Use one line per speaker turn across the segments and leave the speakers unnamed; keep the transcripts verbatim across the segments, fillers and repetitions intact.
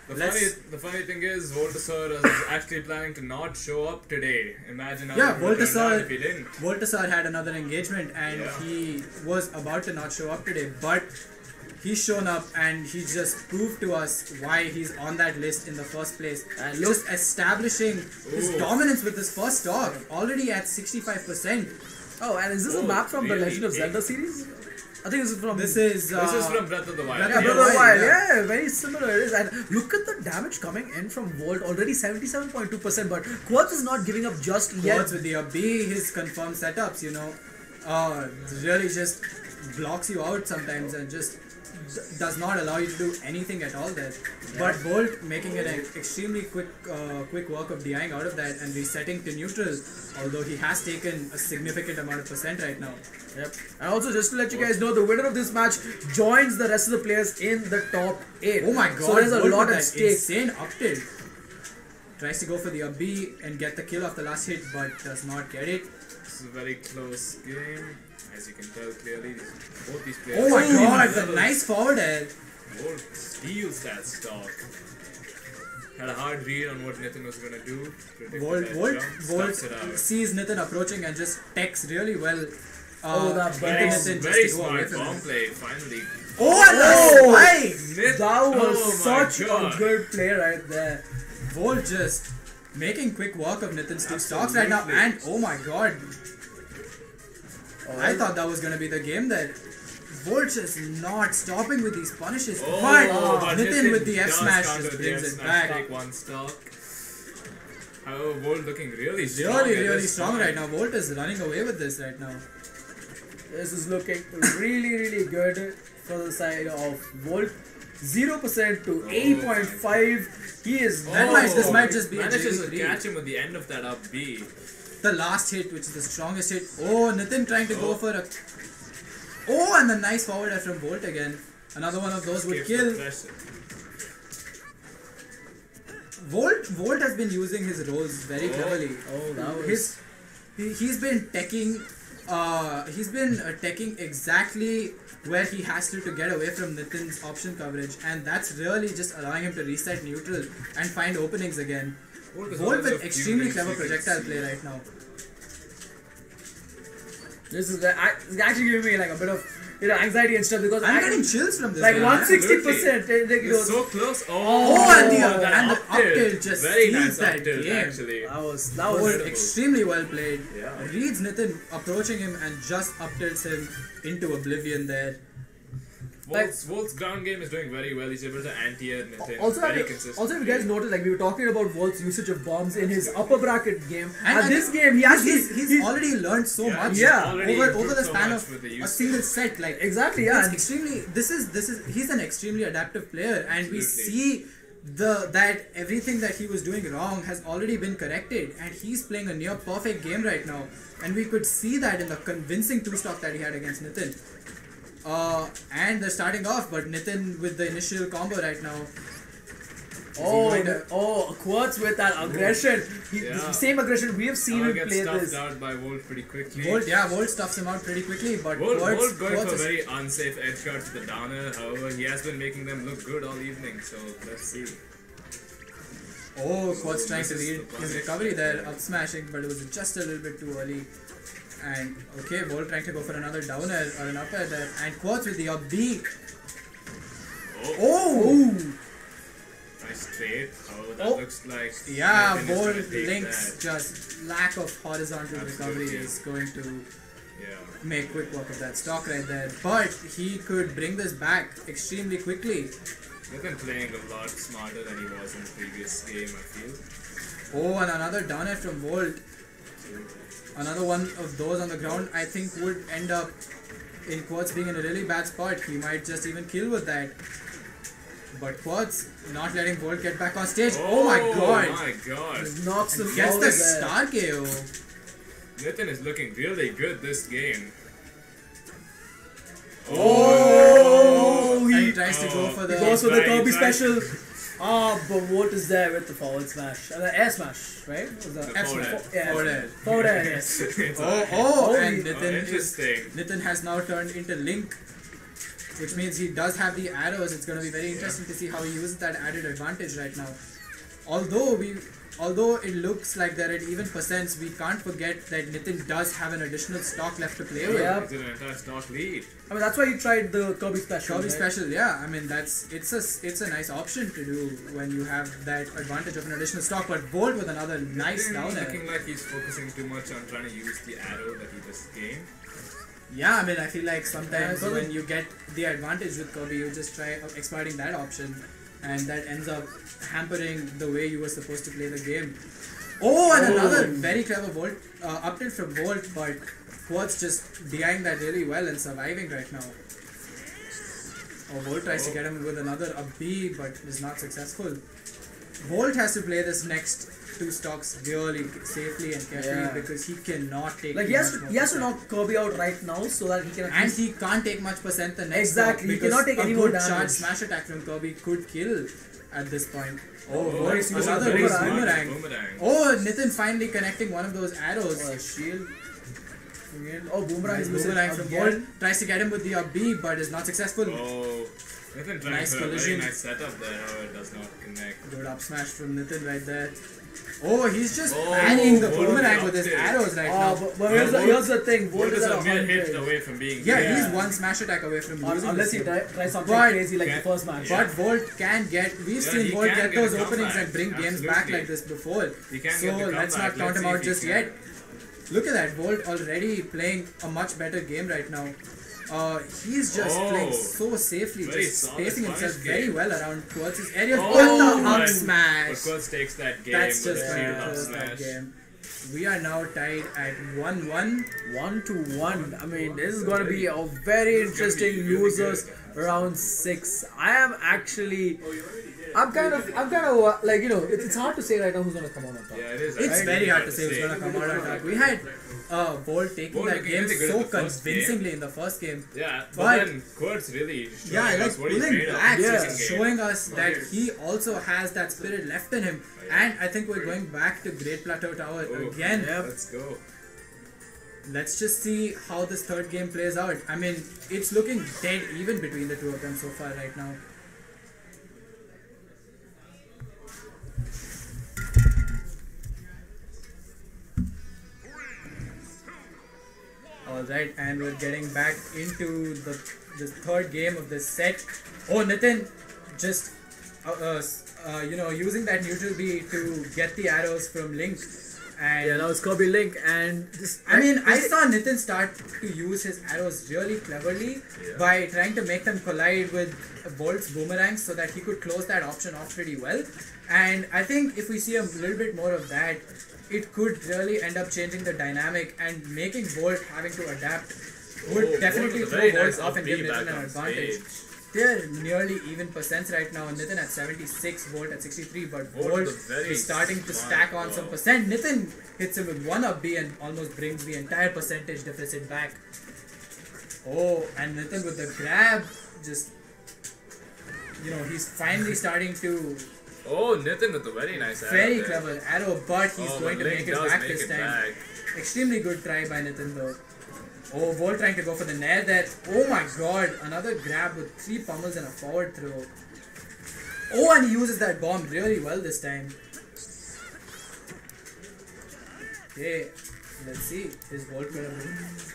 The
Let's
funny, the funny thing is, Voltasar is actually planning to not show up today. Imagine how
Yeah,
it would have turned out
Voltasar,
if he didn't.
Voltasar had another engagement and
Yeah.
he was about to not show up today, but he's shown up and he just proved to us why he's on that list in the first place.
And
And just establishing his
Ooh.
dominance with his first stock, already at sixty-five percent.
Oh, and is this
Oh,
a map from
really
the Legend of
big.
Zelda series? I think this is from.
This is uh,
This is from Breath of the Wild.
Breath
Yeah,
of the
Breath of the
Wild,
Wild.
yeah.
Yeah, very similar it is. And look at the damage coming in from Volt. Already seventy-seven point two percent, but Quartz is not giving up just yet.
Quartz with the up B, his confirmed setups, you know, uh, really just blocks you out sometimes and just d- does not allow you to do anything at all there. But Bolt making it an extremely quick uh, quick work of DIing out of that and resetting to neutral, although he has taken a significant amount of percent right now.
Yep. And also, just to let you guys know, the winner of this match joins the rest of the players in the top eight.
Oh my god,
So there's a
Bolt
lot
with
at
that
stake.
insane up tilt. Tries to go for the up B and get the kill off the last hit, but does not get it.
This is a very close game. As you can tell clearly, both these players.
Oh my
are
god,
level.
the nice forward air.
Volt steals that stock. Had a hard read on what Nathan was gonna do. Predicted
Volt,
that
Volt,
jump,
Volt
stuffs it out.
sees Nathan approaching and just techs really well. Uh,
Oh, that
into
very-
Nathan
Very
just to go away
smart
from
bomb
him.
play, finally.
Oh, and
Oh!
the spike!
Nit-
That was
oh my
such
God.
a good play right there.
Volt just making quick work of Nathan's two stocks
Absolutely.
right now, and oh my god,
Oh,
I thought that was gonna be the game there. Volt just not stopping with these punishes,
Oh,
but
but
Nathan with the F
does
smash
counter
just
the
brings
F
it
smash,
back.
Take one stock. However, Volt looking really strong.
Really,
at
really
this
strong
point.
right now. Volt is running away with this right now.
This is looking really, really good for the side of Volt. zero percent to eight point five. He is
That
not-
might- this might just be a
manages to
J V three.
catch him at the end of that up B.
The last hit, which is the strongest hit. Oh, Nathan trying to go
Oh.
for a. Oh, and the nice forward air from Volt again. Another one of those would
Escapes the
kill.
pressure.
Volt Volt has been using his rolls very
Oh.
cleverly.
Oh, that was.
His he, he's been teching. Uh, he's been uh, teching exactly where he has to to get away from Nathan's option coverage, and that's really just allowing him to reset neutral and find openings again.
Volt is
Volt
also a
with
few
extremely
things
clever
you can
projectile
see.
play right now.
This is I- it's actually giving me like a bit of you know anxiety and stuff because
I'm
I,
getting chills from this.
like
guy.
one sixty percent.
It's so close. Oh,
Oh, and the,
that
and the
up
up
tilt.
tilt just
Very
seals
nice
that
up tilt,
game.
actually.
That was that
Volt
was
Incredible.
extremely well played.
Yeah.
Reads Nathan approaching him and just up tilts him into oblivion there.
Volt's, Volt's ground game is doing very well. He's able to anti-air Nathan
Also,
very
have you,
consistently.
also, if you guys noticed, like we were talking about Volt's usage of bombs in his upper bracket game,
And
and
I
this
think
game he
he's,
actually
he's, he's
he-
already learned so
Yeah,
much
he's
Yeah.
already
over over
improved
the
so
span
much
of
with the
a
use.
single set. Like
exactly yeah.
it's
and-
extremely. This is this is he's an extremely adaptive player, and we
Absolutely.
see the that everything that he was doing wrong has already been corrected, and he's playing a near perfect game right now, and we could see that in the convincing two stock that he had against Nathan. Uh, and they're starting off, but Nathan with the initial combo right now.
Oh,
going
the-
to-
oh, Quartz with that aggression. He,
Yeah.
the same aggression we have seen
Now
him
gets
play
stuffed
this.
out by Volt pretty quickly.
Volt, yeah, Volt stuffs him out pretty quickly, but
Volt,
Quartz,
Volt going
Quartz
for
is-
very unsafe edge guard to the downer. However, he has been making them look good all evening. So let's see.
Oh, Quartz trying to
this is
lead
the
his
punish.
recovery there, up smashing, but it was just a little bit too early. And okay, Volt trying to go for another down air or an up air there, and Quartz with the up B.
Oh,
Oh,
nice trade. However, that
Oh.
looks like
yeah,
Nathan is gonna
Volt
take
links
that.
just lack of horizontal recovery
Absolutely.
is going to
Yeah.
make quick work of that stock right there. But he could bring this back extremely quickly.
Nathan playing a lot smarter than he was in the previous game, I feel.
Oh, and another down air from Volt. Another one of those on the ground, I think would end up in Quartz being in a really bad spot. He might just even kill with that. But Quartz not letting Volt get back on stage. Oh, my god!
my god.
Knocks him
And gets
out
the
of there.
star K O.
Nathan is looking really good this game.
Oh,
And
he,
he tries to go
Oh,
for
he
the.
goes for the
Right,
Kirby
right.
special. Ah, but Volt is there with the forward smash. Uh, the air smash, right? Was the
The
F
forward
smash.
air.
yeah,
Forward air.
Forward air, yes.
It's
Oh,
alright.
oh,
Holy-
and
Oh,
Nathan is,
interesting.
Nathan has now turned into Link. which means he does have the arrows. It's going to be very interesting to see how he uses that added advantage right now. Although we, although it looks like they're at even percents, we can't forget that Nitin does have an additional stock left to play with.
Yeah.
It's an entire stock lead.
I mean, that's why you tried the Kirby special.
Kirby
right?
special, yeah. I mean, that's it's a it's a nice option to do when you have that advantage of an additional stock. But Volt with another nice
Nitin
down there.
looking like he's focusing too much on trying to use the arrow that he just gained.
Yeah, I mean, I feel like sometimes
Yeah,
when you get the advantage with Kirby, you just try exploiting that option, and that ends up hampering the way you were supposed to play the game. Oh, and
Oh.
another very clever Volt, uh, up tilt from Volt, but Quartz just DIing that really well and surviving right now. Oh, Volt tries to get him with another up B, but is not successful. Volt has to play this next two stocks really safely and carefully
Yeah.
because he cannot take
Like
too
he has
much
to,
more
he has to
percent.
knock Kirby out right now so that he can. at
And
least-
he can't take much percent the next
Exactly,
stock
he
because
cannot take
a
any more
good charge
damage.
smash attack from Kirby could kill at this point. Oh,
Oh,
Volt
oh,
another
very
big
smart
boomerang.
boomerang.
Oh, Nitin finally connecting one of those arrows.
Oh, shield. Again. Oh, boomerang
Nice
is missing
boomerang
out
from
again.
Volt. Tries to get him with the up B, but is not successful.
Oh, Nitin trying
Nice
for a very
collision.
nice setup there. Oh, it does not connect.
Good up smash from Nitin right there. Oh, he's just
Oh,
panning the
Volt
boomerang with his
dropped it.
arrows right
Oh,
now.
but, but here's, the,
Volt-
here's the thing. Volt
Volt
is
is
at
a
one
mere hit
hundred.
away from being
Yeah,
Yeah.
he's one smash attack away from
Un-
losing
Unless
this
he
game.
try, tries something
But-
crazy like
Can-
the first match.
But Volt can get, we've
Yeah,
seen
he
Volt
can
get
get
those
a
openings
comeback.
and bring games back
Absolutely.
like this before.
He can
So
get the
let's not
comeback.
count him
see
out
if he
just
can.
yet. Look at that, Volt already playing a much better game right now. Uh, he's just
Oh.
playing so safely,
Very
just
solid
spacing himself
punish
very
game.
well around Quartz's areas.
Oh,
What the
my-
up smash!
But Quartz takes that game
That's
with
just
a
going
shield
to
up
close that
smash.
game. We are now tied at one one.
One to one. I mean, this is going to be a very interesting
It's gonna be really
losers
good.
round six. I am actually, I'm kind of, I'm kind of uh, like you know, it's, it's hard to say right now who's going to come out on top.
Yeah, it is.
It's
actually
very hard to say who's going to come out on top. We had uh, Volt taking
Volt
that
looking
game
really good
so
in the first game.
convincingly in the first game.
Yeah, but,
But-
then Quartz really showing
Yeah, like
us what he's
pulling
made of
back,
in the
Yeah.
second game.
showing us that he also has that spirit left in him. And I think we're going back to Great Plateau Tower
Oh,
again.
Yep.
Let's go.
Let's just see how this third game plays out. I mean, it's looking dead even between the two of them so far right now. Alright, and we're getting back into the, the third game of this set. Oh, Nitin just, uh, uh, uh, you know, using that neutral B to get the arrows from Link. And
Yeah, now it's Kirby Link and this.
I mean, I saw Nitin start to use his arrows really cleverly
Yeah.
by trying to make them collide with Volt's boomerangs so that he could close that option off pretty well. And I think if we see a little bit more of that, it could really end up changing the dynamic and making Volt having to adapt would
Oh,
definitely
Volt with a
throw
very
Volt
nice
off and give
up B
Nitin
back
an
on
advantage.
stage.
They're nearly even percents right now. Nitin at seventy-six, Volt at sixty-three, but
Volt
Volt
with a very
is starting to
smart
stack on some
ball.
percent. Nitin hits him with one up B and almost brings the entire percentage deficit back. Oh, and Nitin with the grab, just, you know, he's finally starting to,
Oh, Nitin with a very nice arrow
very
there.
clever arrow, but he's
Oh,
going
but
to
Link
make it
does
back
make
this
it
time.
back.
Extremely good try by Nitin though. Oh, Volt trying to go for the nair there. Oh my god, another grab with three pummels and a forward throw. Oh, and he uses that bomb really well this time. Okay, let's see. Is Volt gonna win?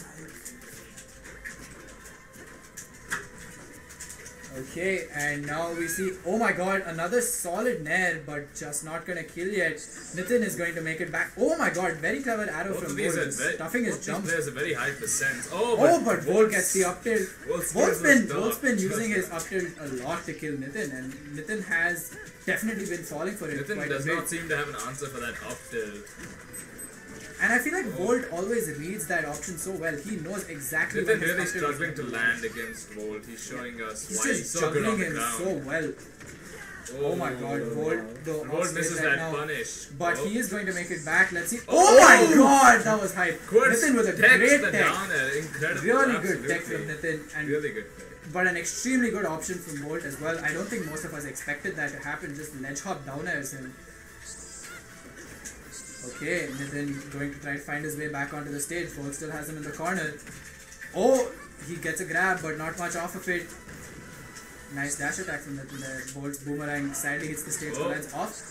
Okay, and now we see, oh my god, another solid nair, but just not gonna kill yet. Nitin is going to make it back. Oh my god, very clever arrow
Both
from
of these
Volt,
are very,
stuffing his
both these
jump.
players are very high percent. Oh,
Oh, but Volt gets the up tilt.
Volt's
Volt's
skills
been,
was
Volt's been
dark.
using his up tilt a lot to kill Nitin, and Nitin has definitely been falling for it
Nitin
quite
does
a bit.
not seem to have an answer for that up tilt.
And I feel like Volt always reads that option so well. He knows exactly
Nitin
when his
really
up tilt is
struggling to
going
land against Volt. He's showing us
He's
why he's
just
so good on
juggling
the
him
ground.
so well. Oh my god, Volt, the
Volt
off
misses
right
that
now.
punish.
But
Oh.
he is going to make it back. Let's see. Oh,
Oh!
my god, that was hype.
Quartz
Nitin with a
techs
great
the
tech.
down air. Incredible.
Really
Absolutely.
good tech from Nitin. And
Really good tech.
But an extremely good option from Volt as well. I don't think most of us expected that to happen. Just ledge hop down airs him. Okay, Nitin going to try to find his way back onto the stage. Volt still has him in the corner. Oh, he gets a grab, but not much off of it. Nice dash attack from Nitin there. Volt's boomerang sadly hits the stage,
Oh.
lands off.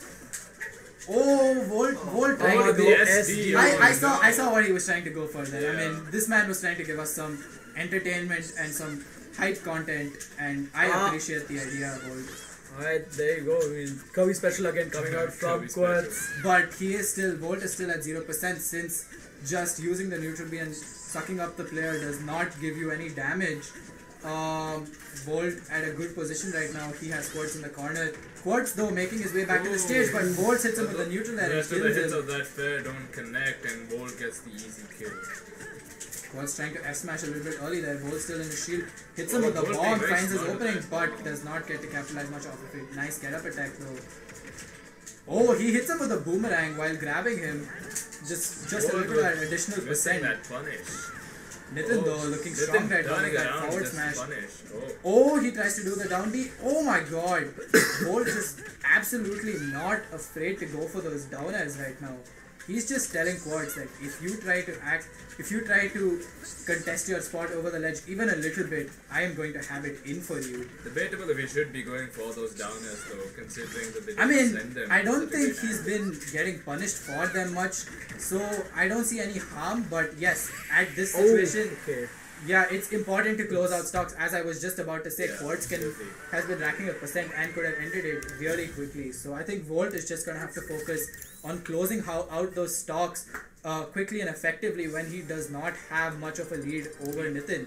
Oh, Volt, Volt trying
Oh,
to
the
go.
S D.
I, I
oh,
saw
no.
I saw what he was trying to go for there. I
Yeah.
mean, this man was trying to give us some entertainment and some hype content, and I
Ah.
appreciate the idea of Volt.
Alright, there you go. I mean, Kirby special again coming out from
Kirby
Quartz.
But he is still, Volt is still at zero percent since just using the neutral B and sucking up the player does not give you any damage. Um, Volt at a good position right now. He has Quartz in the corner. Quartz though making his way back to the stage, but Volt hits him with the neutral
The
there and
rest of the
kills
hits
him.
of that fair don't connect and Volt gets the easy kill.
Quartz trying to F smash a little bit early there. Volt still in the shield. Hits him
Oh,
with the
Volt
bomb,
being very
finds his
smart with
opening,
that
but
bomb.
does not get to capitalize much off of it. Nice get up attack though. Oh, he hits him with a boomerang while grabbing him. Just just a
Volt
little
was
additional
Missing
percent.
that punish.
Nitin
Oh,
though looking
Nitin
strong right now
turning
with that
around,
forward
just
smash.
punish. Oh.
Oh, he tries to do the down B. Oh my god. Volt is absolutely not afraid to go for those downers right now. He's just telling Quartz that if you try to act, if you try to contest your spot over the ledge even a little bit, I am going to have it in for you.
Debatable if he should be going for those downers though, considering that they
I
didn't
mean,
send them.
I don't think
specifically.
he's been getting punished for them much, so I don't see any harm, but yes, at this situation,
okay.
yeah, it's important to close out stocks. As I was just about to say,
Yeah,
Quartz can
absolutely.
has been racking up percent and could have ended it really quickly. So I think Volt is just gonna have to focus on closing how out those stocks uh, quickly and effectively when he does not have much of a lead over Nitin.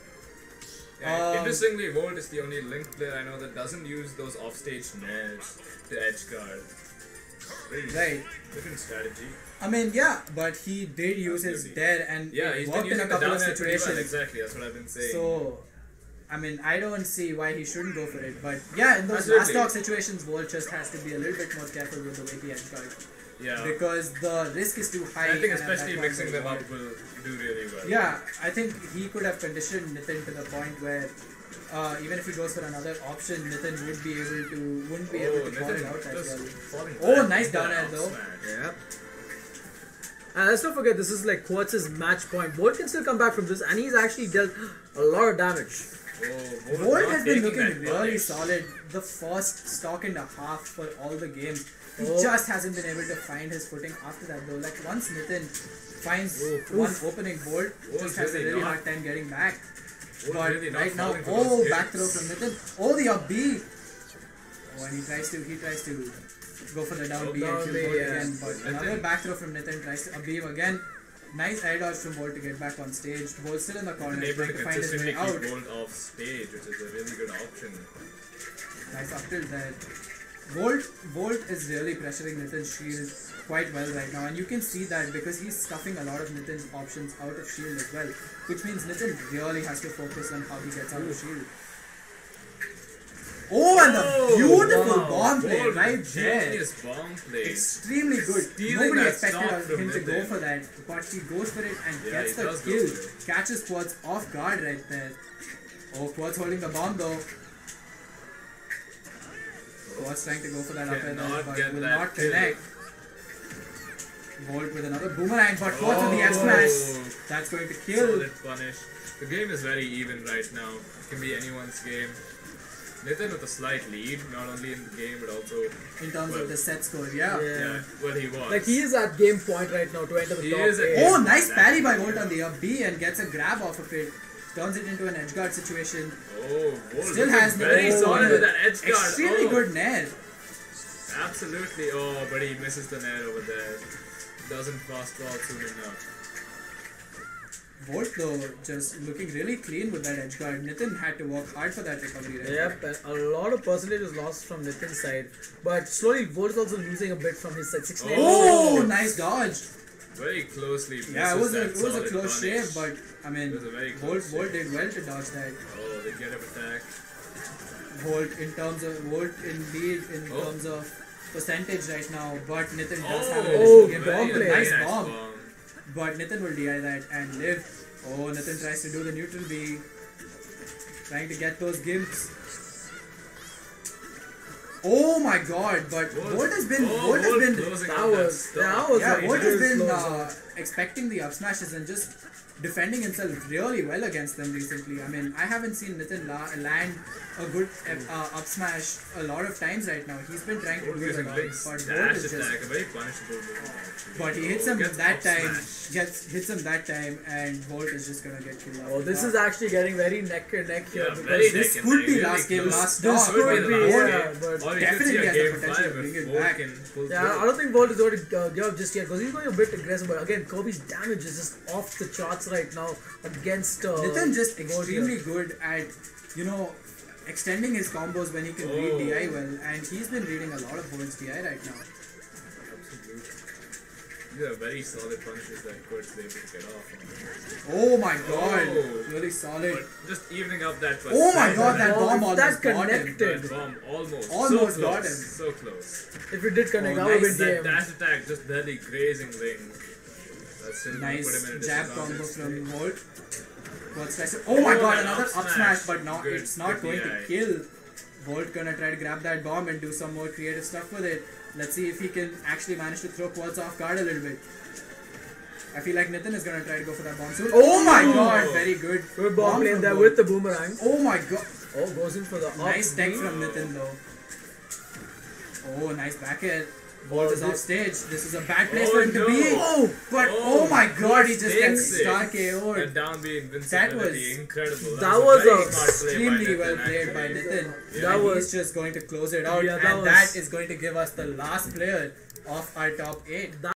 Yeah,
Um,
interestingly, Volt is the only Link player I know that doesn't use those offstage nairs to edge guard. Very
Right.
different strategy.
I mean, yeah, but he did use his
Absolutely.
dare and
Yeah,
it
he's been
worked in
using
a
the
couple
down
of
air pretty well.
situations.
Exactly, that's what I've been saying.
So, I mean, I don't see why he shouldn't go for it. But yeah, in those
Absolutely.
last stock situations, Volt just has to be a little bit more careful with the way he edge guard.
yeah,
Because the risk is too high.
I think
and at
especially
that point
mixing
the
them up
reward-
will do really well.
Yeah, I think he could have conditioned Nitin to the point where uh, even if he goes for another option, Nitin would be able to wouldn't be able
Oh,
to call it
Nitin
out as
just
well.
falling
Oh,
back
nice
into
down
that
air though.
up smash.
Yep. And let's not forget, this is like Quartz's match point. Volt can still come back from this, and he's actually dealt a lot of damage.
Oh,
Volt
not
has been
taking
looking
that
really
punish.
solid the first stock and a half for all the games. He
Oh.
just hasn't been able to find his footing after that though. Like once Nitin finds
Oof.
one opening, Volt
Oh,
just has a
really
really
not.
hard time getting back.
Volt
But
really not
right now,
falling for
oh,
those
back
hits.
throw from Nitin. Oh, the up B. Oh, and he tries to, he tries to go for the down
Oh,
B
down
and kill
B,
Volt
yeah.
again. But
Nitin.
another back throw from Nitin tries to up B him again. Nice air dodge from Volt to get back on stage. Volt still in the corner,
Been able
trying
to
to find his
consistently
way
keep
out.
Volt off stage, which is a really good option.
Nice up tilt there. Volt, Volt is really pressuring Nitin's shield quite well right now, and you can see that because he's stuffing a lot of Nitin's options out of shield as well, which means Nitin really has to focus on how he gets out of shield. Oh, and the
Oh,
beautiful
wow.
bomb play
Volt,
right there.
genius bomb play.
Extremely good.
Stealing
Nobody
that
expected
stock from
him to go
Nitin.
for that, but he goes for it and
Yeah,
gets
he
the
does go
kill.
for it.
Catches Quartz off guard right there. Oh, Quartz holding the bomb though. Quartz trying to go for that up air there,
Cannot
but
get
will
that
not
kill.
connect. Volt with another boomerang, but Quartz with the F smash. That's going to kill.
Solid punish. The game is very even right now. It can be anyone's game. Nitin with a slight lead, not only in the game but also
In terms
well,
of the set score, yeah.
Yeah.
yeah, well he was.
Like he is at game point right now to enter the
He
top
is at
eight.
game
Oh,
point.
nice parry by Volt on the up B and gets a grab off of it. Turns it into an edge guard situation.
Oh, Volt
Still
looking
has no
very solid
corner.
with that edge guard.
Extremely
oh,
good nair.
Absolutely. Oh, but he misses the nair over there. Doesn't fast fall soon enough.
Volt though just looking really clean with that edge guard. Nitin had to work hard for that recovery right
Yep, and a lot of percentage is lost from Nitin's side. But slowly, Volt is also losing a bit from his side. sixty-nine
Oh,
Oh.
nice dodge.
Very closely.
Yeah, it was
misses
a
that
it was a
solid
close
punish.
shave, but I mean,
It was a very
Volt
close
Volt
shave.
did well to dodge that.
Oh, they get up attack.
Volt in terms of Volt in lead in
Oh.
terms of percentage right now, but Nitin does
Oh,
have a
Oh,
game
very
bomb,
very
nice
nice
bomb.
bomb.
But Nitin will D I that and live. Oh, Nitin tries to do the neutral B, trying to get those gimps. Oh my god, but
Volt-
Volt has been
oh,
Volt has
Volt
been
closing
That
out
was-
stop.
that was
yeah,
a
Volt has
very
been
slow
uh,
zone.
expecting the up smashes and just defending himself really well against them recently. I mean, I haven't seen Nitin la- land a good uh, up smash a lot of times right now. He's been trying to
Volt
do it
using
a lot,
big
but Volt
dash
is just.
attack, a very punishable move. actually.
But he hits
Oh,
him
gets
that
up
time,
smash.
gets hits him that time, and Volt is just gonna get killed.
Oh,
after
this
that.
is actually getting very neck and neck here
Yeah,
because
very
this
neck and
could
neck,
be
really
last game,
close.
last
This
stop.
could
the
be,
last
yeah,
game.
but
Or we
definitely
could see a
has the
game
potential
five
to bring
if
it
Volt
back.
can pull
yeah,
through.
I don't think Volt is going to uh, give up just yet because he's going a bit aggressive. But again, Kobe's damage is just off the charts right now against. Uh,
Nitin just
Volt
extremely
here.
good at, you know, extending his combos when he can
Oh.
read D I well, and he's been reading a lot of Volt's D I right now.
Absolutely. These are very solid punches that Kurt's able to get off on.
Oh my god,
Oh.
really solid.
But just evening up that
Oh my
percent,
god, that
Oh,
bomb
if
almost
that
got him.
connected.
That bomb almost.
Almost
so
got
close,
him.
So close.
If it did connect,
Oh,
that would
nice.
be
That
game.
dash attack just barely grazing ring. That's still gonna put him in
Nice
a
jab
disadvantage
combo from
state.
Volt. Volt's tries to- Oh my
Oh,
god,
that
another
up
up
smash.
smash, but no,
Good,
it's not
good
going
D
to
I.
kill. Volt gonna try to grab that bomb and do some more creative stuff with it. Let's see if he can actually manage to throw Quartz off guard a little bit. I feel like Nitin is gonna try to go for that bomb soon. Oh my
Oh.
god, very good.
Good bomb played
from
there
Volt.
with the boomerang.
Oh my god.
Oh, goes in for the up.
Nice tech
B.
from Nitin though. Oh, nice back air.
Oh,
Volt is
this-
off stage. This is a bad place
Oh,
for him to
no.
be.
Oh,
But
Oh,
oh, my god, he just
Volt
gets
takes it.
star K O'd.
And down the invincibility,
That was-
incredible.
that was
very
a
smart play by
Extremely
Nitin,
well played by
actually.
Nitin.
That
and
was-
he's just going to close it out,
Yeah, that
and
was-
that is going to give us the last player of our top eight.